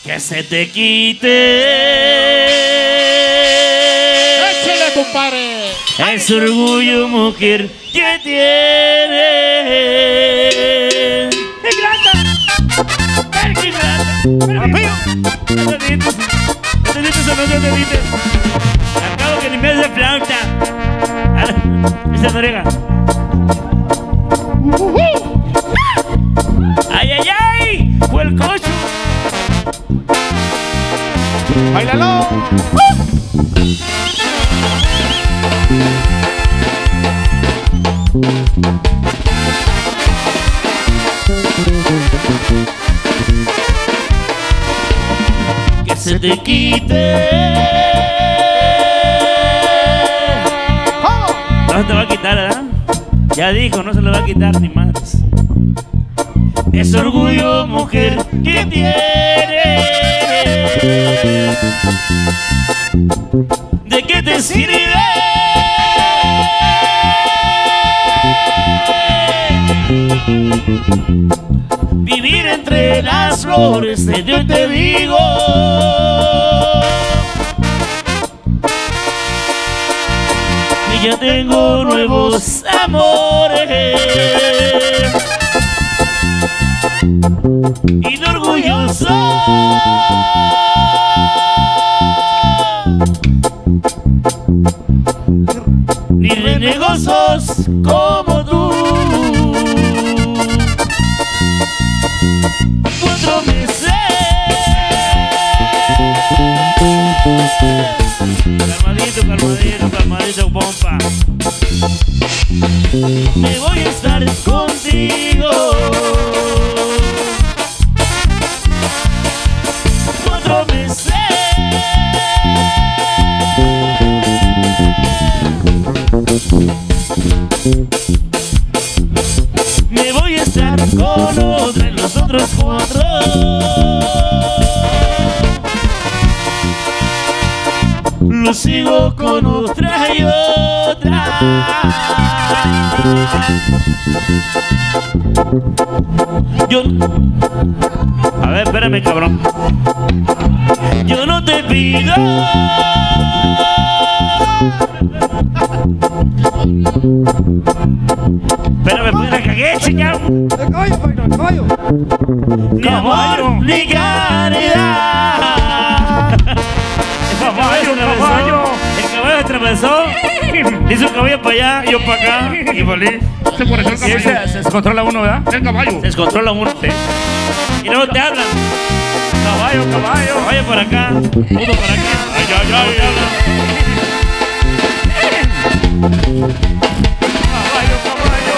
Que se te quite. ¡Échale, compadre! Es orgullo, mujer, que tienes. ¡Ingrata! ¡Ingrata! Este dientes o no se dientes. Acabo que ni me hace flauta. Esa torega. ¡Ay, ay, ay! ¡Fue el coche! ¡Báilalo! Que se te quite. No se te va a quitar, ¿verdad? Ya dijo, no se lo va a quitar ni más. Es orgullo, mujer, que tienes. ¿De qué te sirve? Vivir entre las flores, de Dios te digo. Y ya tengo nuevos amores. Y de orgulloso ni renegosos como tú. 4 meses. Calmadito, calmadito, calmadito, pompa. Me voy a estar contigo. 4 meses. Me voy a estar con otra en los otros 4. Lo sigo con otra y otra. Yo... A ver, espérame, cabrón. Yo no te pido. Espérame, pues la cagué, chingado. ¡Caballo! Ni amor, ni caridad. ¡Caballo! El caballo atravesó. Hizo un caballo para allá, yo para acá. Y volví. Se corrigió el caballo. Se descontrola uno, ¿verdad? El caballo. Se descontrola uno, sí. Y luego te hablan. Caballo, caballo. Caballo para acá. Uno para acá. Ay, ay, ay. Caballo, caballo.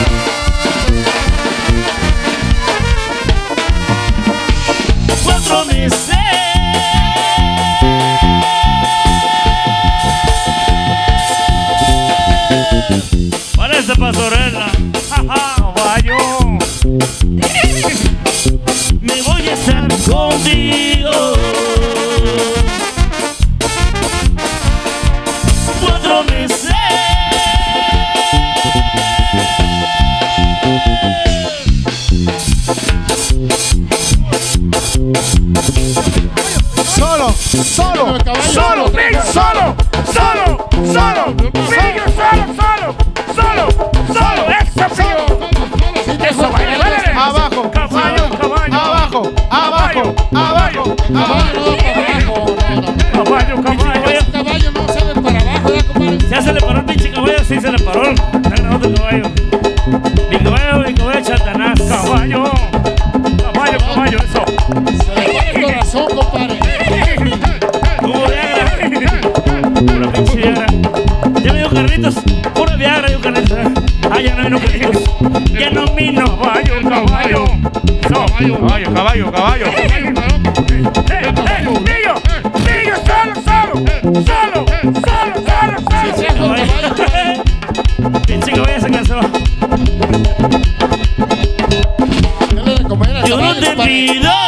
Cuatro meses. Para esa pastorela. Caballo. Me voy a estar contigo. 4 meses. Solo, solo, solo, Pillo, solo, solo, solo, Pillo, solo, eso, Pillo. Eso, vaya, abajo, caballo, caballo, abajo, abajo, abajo, abajo, caballo, caballo. caballo no sale para abajo, ya, compadre. Ya se le paró el pinche caballo, sí se le paró. Está grabando el caballo. Mi caballo Satanás. Caballo, caballo, caballo, eso. Se le pone el corazón, compadre. Como Viagra. Pura pinche Viagra. Ya me dio Carlitos. Pura Viagra, yo Carlitos. Ah, ya no vino Carlitos. Ya no vino. Caballo, caballo. Caballo, caballo, caballo. Pillo, solo. Pinche caballo se cansó. ¿Qué le recomienda? Yo no te pido.